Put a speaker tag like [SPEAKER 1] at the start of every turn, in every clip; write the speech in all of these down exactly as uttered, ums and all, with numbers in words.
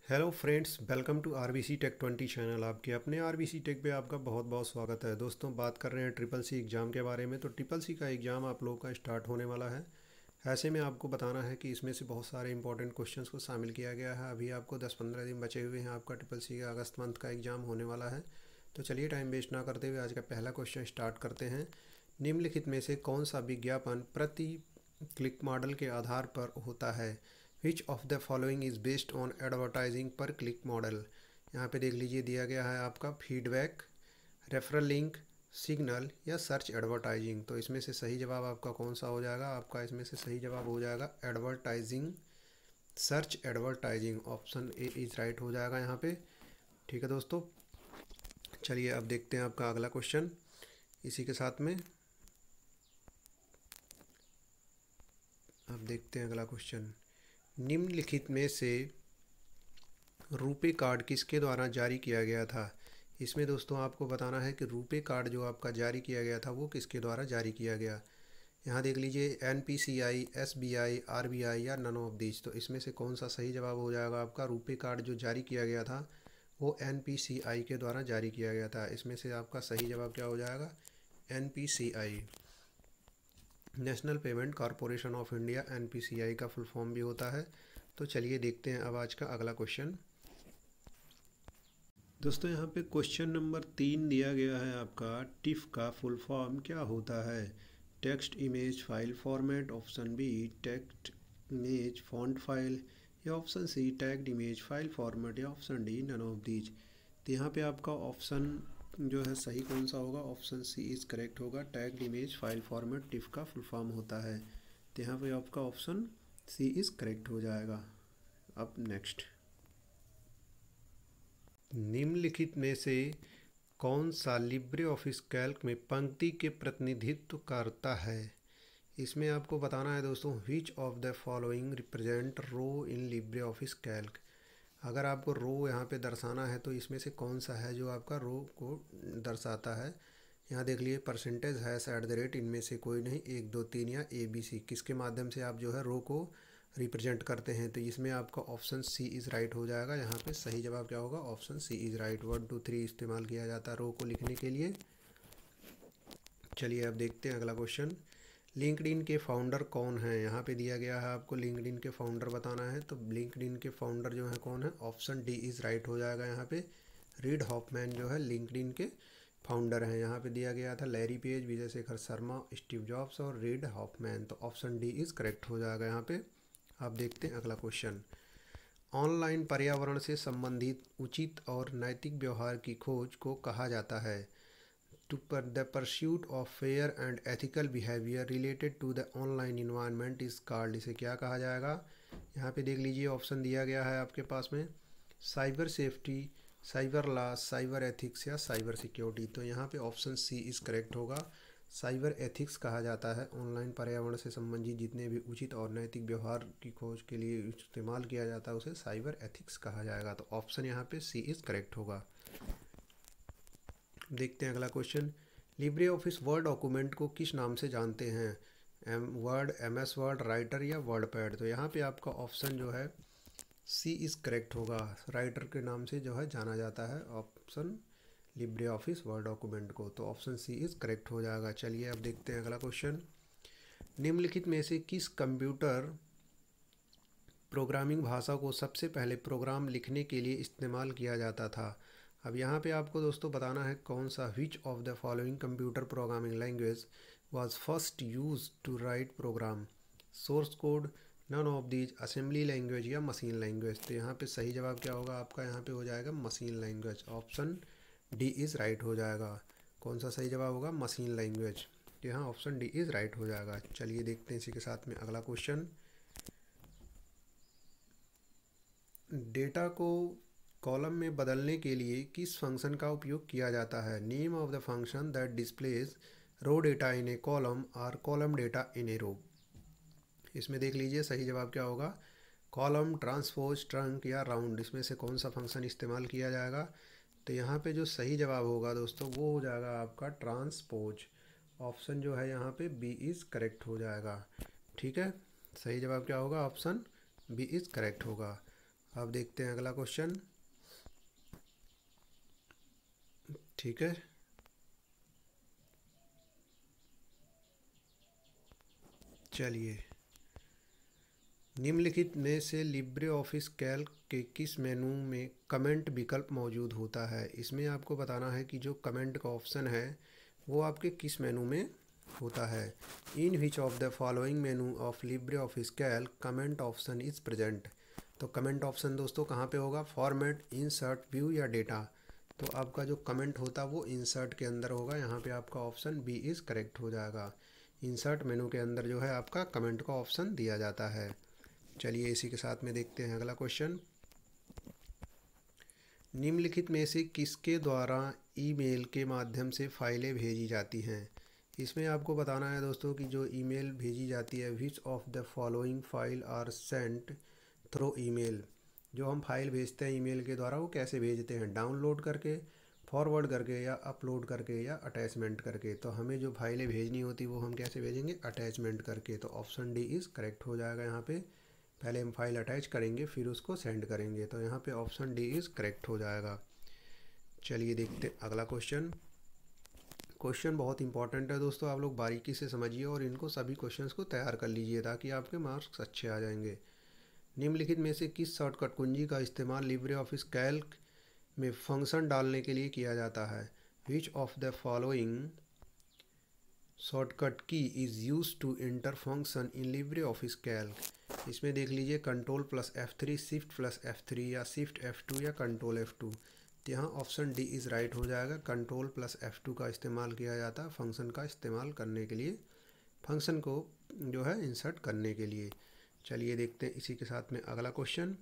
[SPEAKER 1] Hello friends, welcome to RBC tech twenty channel. आपके अपने RBC take पे आपका बहुत बहुत स्वागत है। दोस्तों, बात कर रहे हैं ट्रिपल सी एग्ज़ाम के बारे में। तो ट्रिपल सी का एग्ज़ाम आप लोगों का स्टार्ट होने वाला है। ऐसे में आपको बताना है कि इसमें से बहुत सारे इंपॉर्टेंट क्वेश्चंस को शामिल किया गया है। अभी आपको दस पंद्रह दिन बचे हुए हैं, आपका ट्रिपल सी का अगस्त मंथ का एग्ज़ाम होने वाला है। तो चलिए टाइम वेस्ट ना करते हुए आज का पहला क्वेश्चन स्टार्ट करते हैं। निम्नलिखित में से कौन सा विज्ञापन प्रति क्लिक मॉडल के आधार पर होता है? Which of the following is based on advertising per click model. यहाँ पे देख लीजिए, दिया गया है आपका फीडबैक, रेफरल लिंक, सिग्नल या सर्च एडवर्टाइजिंग। तो इसमें से सही जवाब आपका कौन सा हो जाएगा? आपका इसमें से सही जवाब हो जाएगा advertising, search advertising. Option A is right हो जाएगा यहाँ पे। ठीक है दोस्तों, चलिए अब देखते हैं आपका अगला क्वेश्चन। इसी के साथ में अब देखते हैं अगला क्वेश्चन। निम्नलिखित में से रुपे कार्ड किसके द्वारा जारी किया गया था? इसमें दोस्तों आपको बताना है कि रुपे कार्ड जो आपका जारी किया गया था वो किसके द्वारा जारी किया गया। यहाँ देख लीजिए, N P C I, S B I, R B I या नन ऑफ दीज। तो इसमें से कौन सा सही जवाब हो जाएगा? आपका रुपे कार्ड जो जारी किया गया था वो एन पी सी आई के द्वारा जारी किया गया था। इसमें से आपका सही जवाब क्या हो जाएगा? N P C I, national payment corporation of India, N P C I का फुल फॉर्म भी होता है। तो चलिए देखते हैं अब आज का अगला क्वेश्चन। दोस्तों, यहाँ पे क्वेश्चन नंबर तीन दिया गया है आपका, टिफ का फुल फॉर्म क्या होता है? Text image file format, option B text image font file, या option C tagged image file format, या option D none of these. तो यहाँ पे आपका ऑप्शन जो है सही कौन सा होगा? ऑप्शन सी इज़ करेक्ट होगा। Tagged image file format TIFF का फुल फॉर्म होता है। तो यहाँ पे आपका ऑप्शन सी इज़ करेक्ट हो जाएगा। अब नेक्स्ट, निम्नलिखित में से कौन सा लिब्रे ऑफिस कैल्क में पंक्ति के प्रतिनिधित्व करता है? इसमें आपको बताना है दोस्तों, which of the following represent row in LibreOffice Calc. अगर आपको रो यहाँ पे दर्शाना है तो इसमें से कौन सा है जो आपका रो को दर्शाता है? यहाँ देख लिए, percentage hash at the rate, इनमें से कोई नहीं, एक दो तीन या ए बी सी, किसके माध्यम से आप जो है रो को रिप्रेजेंट करते हैं? तो इसमें आपका ऑप्शन सी इज़ राइट हो जाएगा। यहाँ पे सही जवाब क्या होगा? Option C is right. One two three इस्तेमाल किया जाता है रो को लिखने के लिए। चलिए अब देखते हैं अगला क्वेश्चन। लिंक्डइन के फाउंडर कौन हैं? यहाँ पे दिया गया है आपको लिंक्डइन के फाउंडर बताना है। तो लिंक्डइन के फाउंडर जो है कौन है? ऑप्शन डी इज़ राइट हो जाएगा। यहाँ पे रीड हॉफमैन जो है लिंक्डइन के फाउंडर हैं। यहाँ पे दिया गया था Larry Page, Vijay Shekhar Sharma, Steve Jobs और रीड हॉफमैन। तो ऑप्शन डी इज़ करेक्ट हो जाएगा यहाँ पे। अब देखते हैं अगला क्वेश्चन। ऑनलाइन पर्यावरण से संबंधित उचित और नैतिक व्यवहार की खोज को कहा जाता है। टू पर the pursuit of fair and ethical behaviour related to the online environment is called. इसे क्या कहा जाएगा? यहाँ पे देख लीजिए, ऑप्शन दिया गया है आपके पास में, cyber safety, cyber law, cyber ethics या साइबर सिक्योरिटी। तो यहाँ पे ऑप्शन सी इज़ करेक्ट होगा। साइबर एथिक्स कहा जाता है ऑनलाइन पर्यावरण से संबंधित जितने भी उचित और नैतिक व्यवहार की खोज के लिए इस्तेमाल किया जाता है उसे साइबर एथिक्स कहा जाएगा। तो ऑप्शन यहाँ पे सी इज़ करेक्ट होगा। देखते हैं अगला question. LibreOffice word document को किस नाम से जानते हैं? M word, M S word, writer या वर्ड पैड। तो यहाँ पे आपका ऑप्शन जो है सी इज़ करेक्ट होगा। राइटर के नाम से जो है जाना जाता है option LibreOffice word document को। तो ऑप्शन सी इज़ करेक्ट हो जाएगा। चलिए अब देखते हैं अगला क्वेश्चन। निम्नलिखित में से किस कंप्यूटर प्रोग्रामिंग भाषा को सबसे पहले प्रोग्राम लिखने के लिए इस्तेमाल किया जाता था? अब यहाँ पे आपको दोस्तों बताना है कौन सा, which of the following computer programming language was first use to write program? Source code, none of these, assembly language या मशीन लैंग्वेज। तो यहाँ पे सही जवाब क्या होगा आपका? यहाँ पे हो जाएगा machine language. Option D is right हो जाएगा। कौन सा सही जवाब होगा? Machine language. यहाँ ऑप्शन डी इज़ राइट हो जाएगा। चलिए देखते हैं इसी के साथ में अगला क्वेश्चन। डेटा को कॉलम में बदलने के लिए किस फंक्शन का उपयोग किया जाता है? Name of the function that displays row data in a column और column data in a row. इसमें देख लीजिए सही जवाब क्या होगा? कॉलम, ट्रांसपोज, ट्रंक या राउंड। इसमें से कौन सा फंक्शन इस्तेमाल किया जाएगा? तो यहाँ पे जो सही जवाब होगा दोस्तों वो हो जाएगा आपका ट्रांसपोज। ऑप्शन जो है यहाँ पे बी इज़ करेक्ट हो जाएगा। ठीक है, सही जवाब क्या होगा? ऑप्शन बी इज़ करेक्ट होगा। अब देखते हैं अगला क्वेश्चन। ठीक है, चलिए, निम्नलिखित में से लिब्रे ऑफिस कैल्क के किस मेनू में कमेंट विकल्प मौजूद होता है। इसमें आपको बताना है कि जो कमेंट का ऑप्शन है वो आपके किस मेनू में होता है। In which of the following menu of LibreOffice Calc comment option is present. तो कमेंट ऑप्शन दोस्तों कहाँ पे होगा, फॉर्मेट, इंसर्ट, व्यू या डेटा। तो आपका जो कमेंट होता वो इंसर्ट के अंदर होगा। यहाँ पे आपका ऑप्शन बी इज़ करेक्ट हो जाएगा। इंसर्ट मेनू के अंदर जो है आपका कमेंट का ऑप्शन दिया जाता है। चलिए इसी के साथ में देखते हैं अगला क्वेश्चन। निम्नलिखित में से किसके द्वारा ईमेल के माध्यम से फाइलें भेजी जाती हैं। इसमें आपको बताना है दोस्तों कि जो ईमेल भेजी जाती है, which of the following file are sent through email. जो हम फाइल भेजते हैं ईमेल के द्वारा वो कैसे भेजते हैं, डाउनलोड करके, फॉरवर्ड करके, या अपलोड करके, या अटैचमेंट करके। तो हमें जो फाइलें भेजनी होती वो हम कैसे भेजेंगे, अटैचमेंट करके। तो ऑप्शन डी इज़ करेक्ट हो जाएगा। यहाँ पे पहले हम फाइल अटैच करेंगे फिर उसको सेंड करेंगे। तो यहाँ पे ऑप्शन डी इज़ करेक्ट हो जाएगा। चलिए देखते हैं अगला क्वेश्चन। क्वेश्चन बहुत इंपॉर्टेंट है दोस्तों, आप लोग बारीकी से समझिए और इनको सभी क्वेश्चंस को तैयार कर लीजिए ताकि आपके मार्क्स अच्छे आ जाएंगे। निम्नलिखित में से किस शॉर्टकट कुंजी का इस्तेमाल लिब्रे ऑफिस कैल्क में फंक्शन डालने के लिए किया जाता है। Which of the following shortcut key is use to enter function in LibreOffice Calc. इसमें देख लीजिए control plus F three, shift plus F three, या शिफ्ट एफ टू, या कंट्रोल एफ टू। तो यहाँ ऑप्शन डी इज़ राइट हो जाएगा। Control plus F two का इस्तेमाल किया जाता है फंक्शन का इस्तेमाल करने के लिए, फंक्शन को जो है इंसर्ट करने के लिए। चलिए देखते हैं इसी के साथ में अगला क्वेश्चन।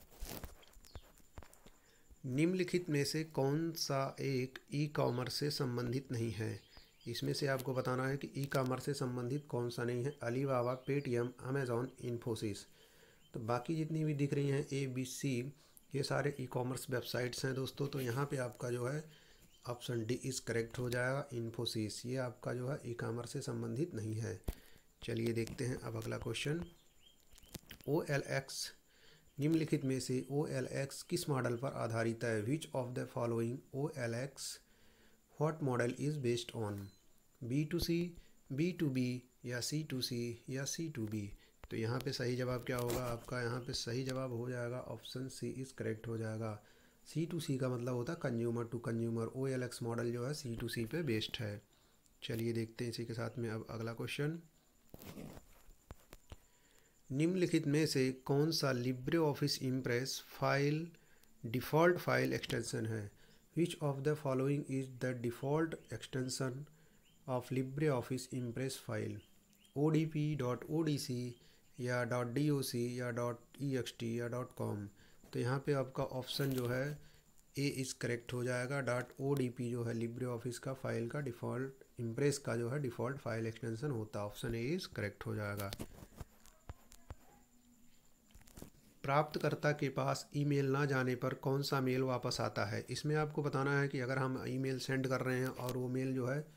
[SPEAKER 1] निम्नलिखित में से कौन सा एक ई कॉमर्स से संबंधित नहीं है। इसमें से आपको बताना है कि ई कॉमर्स से संबंधित कौन सा नहीं है। Alibaba, Paytm, Amazon, Infosys. तो बाकी जितनी भी दिख रही हैं ए बी सी, ये सारे ई कॉमर्स वेबसाइट्स हैं दोस्तों। तो यहाँ पे आपका जो है ऑप्शन डी इज़ करेक्ट हो जाएगा। इन्फोसिस ये आपका जो है ई कॉमर्स से संबंधित नहीं है। चलिए देखते हैं अब अगला क्वेश्चन। ओ एल एक्स, निम्नलिखित में से ओ एल एक्स किस मॉडल पर आधारित है। Which of the following O L X what model is based on. B to C, B to B, या सी टू सी, या सी टू बी। तो यहाँ पे सही जवाब क्या होगा आपका, यहाँ पे सही जवाब हो जाएगा ऑप्शन सी इज़ करेक्ट हो जाएगा। सी टू सी का मतलब होता है consumer to consumer. O L X model जो है सी टू सी पे बेस्ड है। चलिए देखते हैं इसी के साथ में अब अगला क्वेश्चन। निम्नलिखित में से कौन सा LibreOffice Impress file default file extension है। Which of the following is the default extension of LibreOffice Impress file. O D P, dot O D C, या डॉट डी ओ सी, या dot E X T, या dot com. तो यहाँ पे आपका option जो है ए is correct हो जाएगा। डॉट ओ डी पी जो है लिब्रे ऑफिस का फाइल का डिफ़ॉल्ट, इम्प्रेस का जो है डिफ़ॉल्ट फाइल एक्सटेंशन होता है। ऑप्शन ए इज़ करेक्ट हो जाएगा। प्राप्तकर्ता के पास ईमेल ना जाने पर कौन सा मेल वापस आता है। इसमें आपको बताना है कि अगर हम ईमेल सेंड कर रहे हैं और वो मेल जो है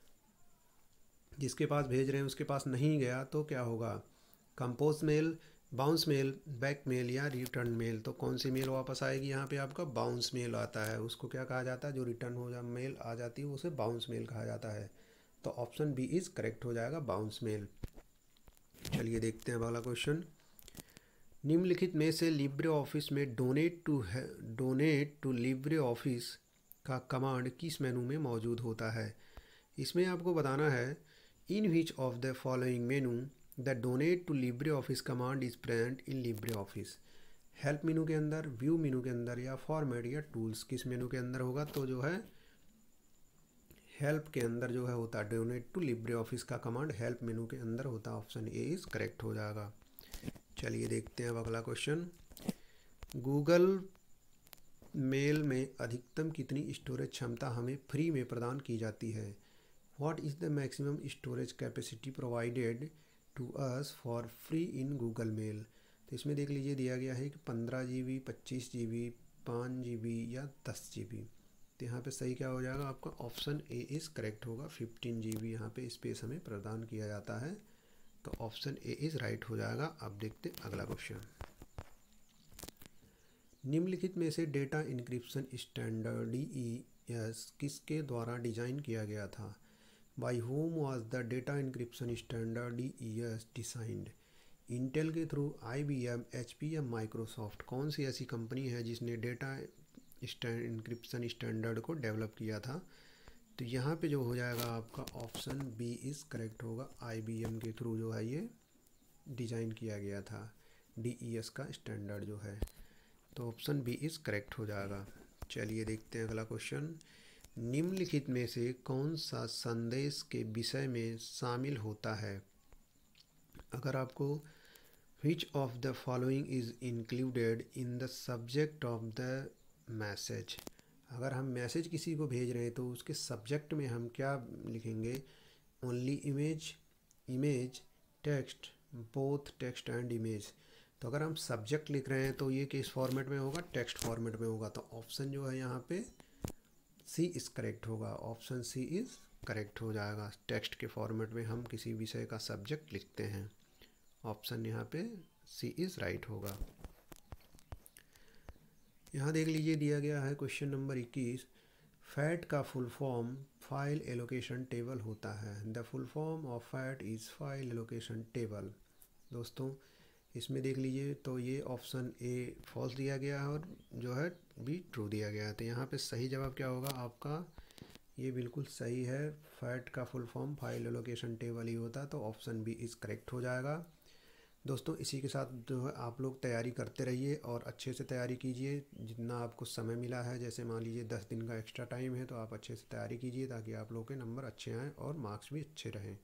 [SPEAKER 1] जिसके पास भेज रहे हैं उसके पास नहीं गया तो क्या होगा। Compose mail, bounce mail, back mail, या रिटर्न मेल। तो कौन सी मेल वापस आएगी, यहाँ पे आपका बाउंस मेल आता है। उसको क्या कहा जाता है, जो रिटर्न हो जा मेल आ जाती है उसे बाउंस मेल कहा जाता है। तो ऑप्शन बी इज़ करेक्ट हो जाएगा, बाउंस मेल। चलिए देखते हैं अगला क्वेश्चन। निम्नलिखित में से लिब्रे ऑफिस में donate to donate to LibreOffice का कमांड किस मेनू में मौजूद होता है। इसमें आपको बताना है in which of the following menu the donate to LibreOffice command is present in LibreOffice. Help menu के अंदर, व्यू मेनू के अंदर, या फॉर्मेट, या टूल्स, किस मेनू के अंदर होगा। तो जो है हेल्प के अंदर जो है होता है डोनेट टू लिब्रे ऑफिस का कमांड, हेल्प मेनू के अंदर होता है। ऑप्शन ए इज़ करेक्ट हो जाएगा। चलिए देखते हैं अब अगला क्वेश्चन। गूगल मेल में अधिकतम कितनी स्टोरेज क्षमता हमें फ्री में प्रदान की जाती है। What is the maximum storage capacity provided to us for free in Google mail. तो इसमें देख लीजिए दिया गया है कि पंद्रह जी बी, पच्चीस जी बी, पाँच जी बी, या दस जी बी। तो यहाँ पे सही क्या हो जाएगा आपका, ऑप्शन ए इज़ करेक्ट होगा। फिफ्टीन जी बी यहाँ पे स्पेस हमें प्रदान किया जाता है। तो ऑप्शन ए इज़ राइट हो जाएगा। अब देखते हैं अगला क्वेश्चन। निम्नलिखित में से data encryption standard D E S किसके द्वारा डिजाइन किया गया था? By whom was the data encryption standard D E S designed? Intel के थ्रू, I B M, H P, या माइक्रोसॉफ्ट? कौन सी ऐसी कंपनी है जिसने डेटा इंक्रिप्शन स्टैंडर्ड को डेवलप किया था? तो यहाँ पे जो हो जाएगा आपका ऑप्शन बी इज़ करेक्ट होगा। आई बी एम के थ्रू जो है ये डिज़ाइन किया गया था डी ई एस का स्टैंडर्ड जो है, तो ऑप्शन बी इज़ करेक्ट हो जाएगा। चलिए देखते हैं अगला क्वेश्चन। निम्नलिखित में से कौन सा संदेश के विषय में शामिल होता है? अगर आपको which of the following is included in the subject of the message, अगर हम मैसेज किसी को भेज रहे हैं तो उसके सब्जेक्ट में हम क्या लिखेंगे? Only image, image, text, both text and image. तो अगर हम सब्जेक्ट लिख रहे हैं तो ये किस फॉर्मेट में होगा? टेक्स्ट फॉर्मेट में होगा। तो ऑप्शन जो है यहाँ पे सी इज़ करेक्ट होगा। ऑप्शन सी इज़ करेक्ट हो जाएगा। टेक्स्ट के फॉर्मेट में हम किसी विषय का सब्जेक्ट लिखते हैं। ऑप्शन यहाँ पे सी इज़ राइट होगा। यहाँ देख लीजिए दिया गया है क्वेश्चन नंबर इक्कीस। फैट का full form file allocation table होता है। The full form of FAT is file allocation table. दोस्तों इसमें देख लीजिए तो ये ऑप्शन ए फॉल्स दिया गया है और जो है बी ट्रू दिया गया है। तो यहाँ पे सही जवाब क्या होगा आपका? ये बिल्कुल सही है। फैट का full form file allocation table ही होता है, तो ऑप्शन बी इज़ करेक्ट हो जाएगा। दोस्तों इसी के साथ जो है आप लोग तैयारी करते रहिए और अच्छे से तैयारी कीजिए जितना आपको समय मिला है। जैसे मान लीजिए दस दिन का एक्स्ट्रा टाइम है तो आप अच्छे से तैयारी कीजिए ताकि आप लोगों के नंबर अच्छे आएँ और मार्क्स भी अच्छे रहें।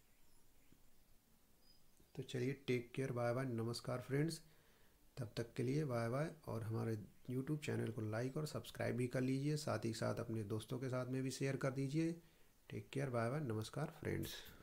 [SPEAKER 1] तो चलिए टेक केयर, बाय बाय, नमस्कार फ्रेंड्स। तब तक के लिए बाय बाय। और हमारे यूट्यूब चैनल को लाइक और सब्सक्राइब भी कर लीजिए, साथ ही साथ अपने दोस्तों के साथ में भी शेयर कर दीजिए। टेक केयर, बाय बाय, नमस्कार फ्रेंड्स।